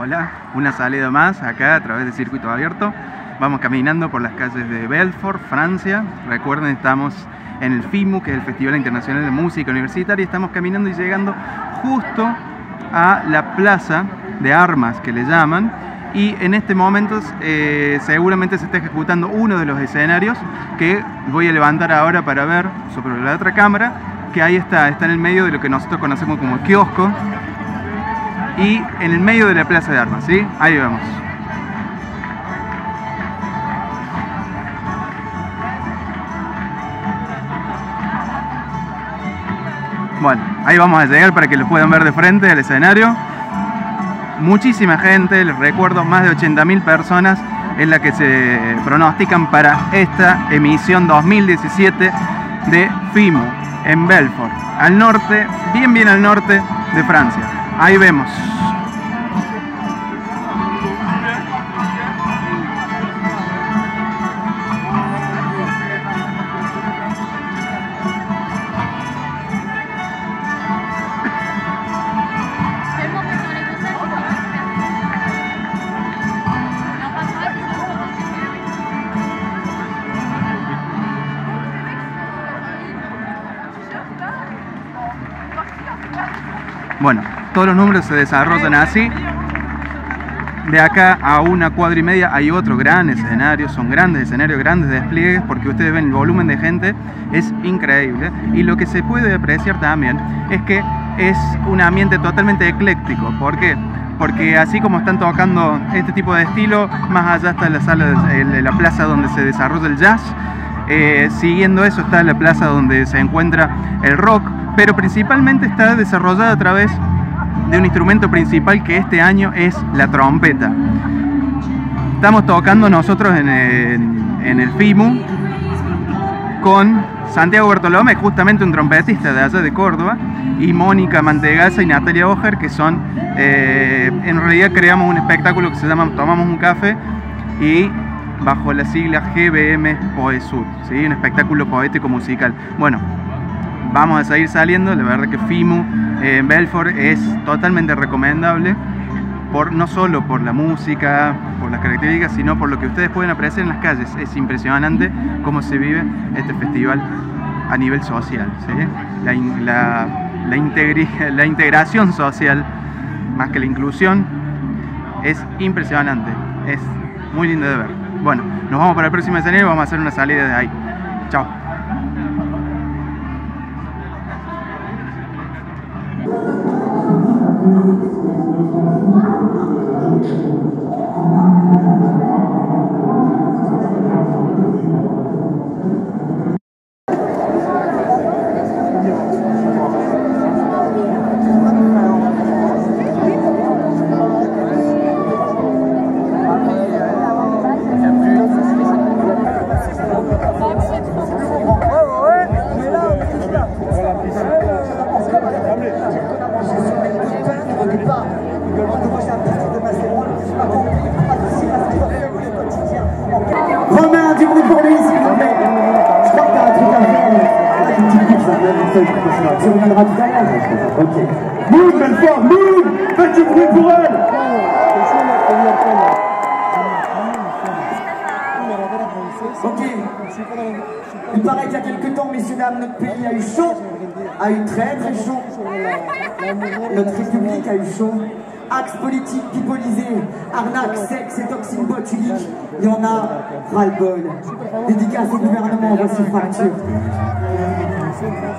Hola, una salida más acá a través de Circuito Abierto. Vamos caminando por las calles de Belfort, Francia. Recuerden, estamos en el FIMU, que es el Festival Internacional de Música Universitaria. Estamos caminando y llegando justo a la plaza de armas, que le llaman. Y en este momento seguramente se está ejecutando uno de los escenarios que voy a levantar ahora para ver sobre la otra cámara, que ahí está en el medio de lo que nosotros conocemos como kiosco y en el medio de la plaza de armas, ¿sí? Ahí vemos. Bueno, ahí vamos a llegar para que lo puedan ver de frente al escenario. Muchísima gente, les recuerdo, más de 80.000 personas es la que se pronostican para esta emisión 2017 de FIMU en Belfort, al norte, bien al norte de Francia. Ahí vemos. Bueno, todos los números se desarrollan así. De acá a una cuadra y media hay otro gran escenario. Son grandes escenarios, grandes despliegues, porque ustedes ven el volumen de gente, es increíble. Y lo que se puede apreciar también es que es un ambiente totalmente ecléctico. ¿Por qué? Porque así como están tocando este tipo de estilo, más allá está la sala de la plaza donde se desarrolla el jazz. Siguiendo eso está la plaza donde se encuentra el rock, pero principalmente está desarrollada a través de un instrumento principal que este año es la trompeta. Estamos tocando nosotros en el FIMU con Santiago Bertolomé, justamente un trompetista de allá de Córdoba, y Mónica Mantegazza y Natalia Oger, que son, en realidad creamos un espectáculo que se llama Tomamos un Café, y bajo la sigla GBM Poesud, ¿sí? Un espectáculo poético musical. Bueno, vamos a seguir saliendo. La verdad que FIMU en Belfort es totalmente recomendable, no solo por la música, por las características, sino por lo que ustedes pueden apreciar en las calles. Es impresionante cómo se vive este festival a nivel social, ¿sí? La integración social, más que la inclusión, es impresionante, es muy lindo de ver. Bueno, nos vamos para el próximo escenario y vamos a hacer una salida de ahí. Chao. Romain, du bruit pour lui, s'il vous plaît. Je crois que t'as un truc à faire. Une petite course, tu reviendras tout à l'heure. Ok. Move, Belfort, move. Petit bruit pour elle. Ok. Il paraît qu'il y a quelques temps, messieurs, dames, notre pays a eu chaud. A eu très chaud. Notre République a eu chaud. Axe politique pipolisé, arnaque, sexe et toxine botulique, il y en a ras-le-bol. Dédicace au gouvernement, voici fracture.